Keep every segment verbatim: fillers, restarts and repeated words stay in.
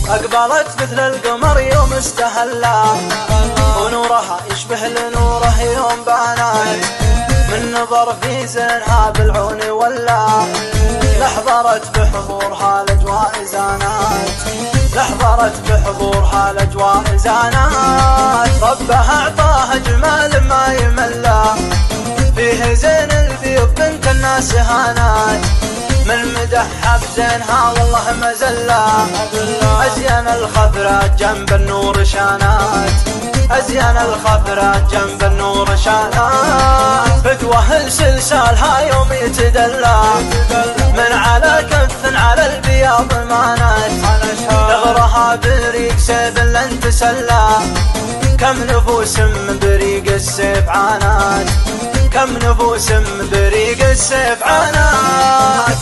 أقبلت مثل القمر يوم استهلا، ونورها يشبه لنوره يوم بانت، من نظر في زينها بالعون ولا، لحظرت بحضورها الأجواء زانات، لحظرت بحضورها الأجواء زانات، ربها أعطاها جمال ما يملا، فيه زين البيض بنت الناس هانات، من مدحها بزينها والله ما زلا، أزين الخضرات جنب النور شانات، أزين الخضرات جنب النور شانات، فتوه السلسالها يوم يتدلى، من على كف على البياض مانت، ثغرها بريق سيف لن تسلى، كم نفوس من بريق السيف عانات، كم نفوس من بريق السيف عانات.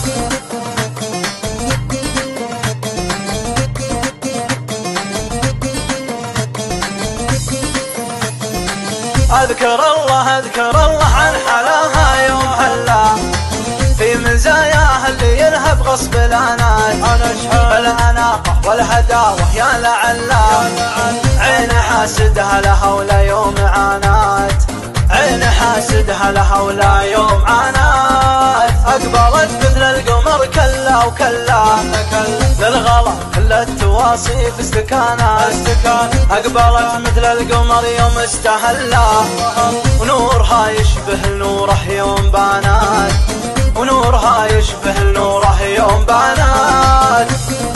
أذكر الله أذكر الله عن حلاها يوم حلا، في مزاياها اللي يلهب غصب الانات، الاناقه والهداوه يا لعلا، عين حاسدها لها ولا يوم عانات، عين حاسدها لها ولا يوم عانات، أقبلت مثل القمر كلا وكلا، للغلا كل التواصيف استكانات، أقبلت مثل القمر يوم استهلا، ونورها يشبه نوره يوم بانات، ونورها يشبه نوره يوم بانات.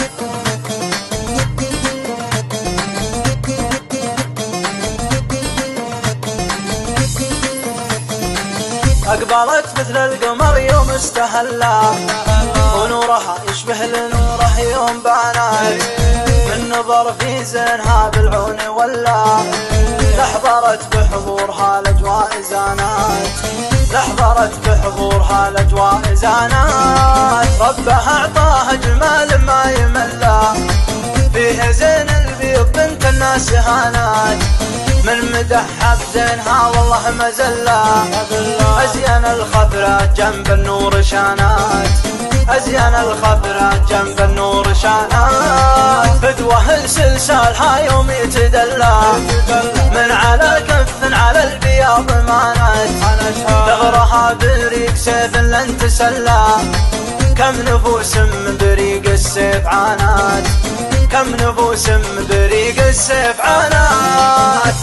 أقبلت مثل القمر يوم استهلا، ونورها يشبه لنوره يوم بانات، من نظر في زينها بالعون ولا، لحظرت بحضورها الأجواء زانات، لحظرت بحضورها الأجواء زانات، ربها أعطاها جمال ما يملا، فيه زين البيض بنت الناس هانات، من مدحها بزينها والله ما زلا، أزين الخضرات جنب النور شانات، أزين الخضرات جنب النور شانات، فدوه السلسالها يوم يتدلى، من على كف على البياض مانت، ثغرها بريق سيف لن تسلى، كم نفوس من بريق السيف عانات، كم نفوس من بريق السيف عانات.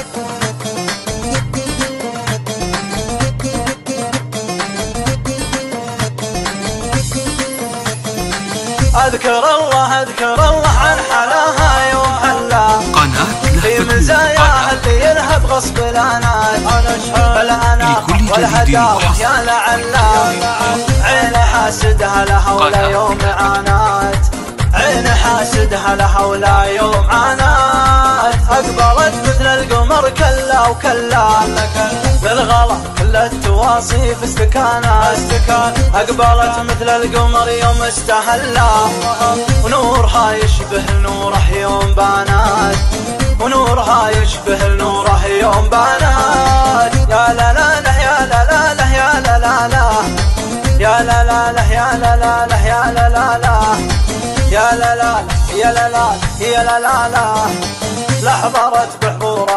أذكر الله أذكر الله عن حلاها يوم حلا، في مزاياها اللي يلهب غصب الانات، الاناقه والهداوه يا لعلا، عين حاسدها لها ولا يوم عانات، عين حاسدها لها ولا يوم عانات، أقبلت مثل القمر كلا وكلا، للغلا كل التواصيف استكانات، أقبلت مثل القمر يوم استهلا، ونورها يشبه نوره يوم بانات، ونورها يشبه نوره يوم بانات، يا لا لا لا يا لا لا لا يا لا لا لا يا لا لا لا يا لا لا لا يا لا لا لا يا لا لا يا لا لا يا لا لا لا، لحظرت بحضورها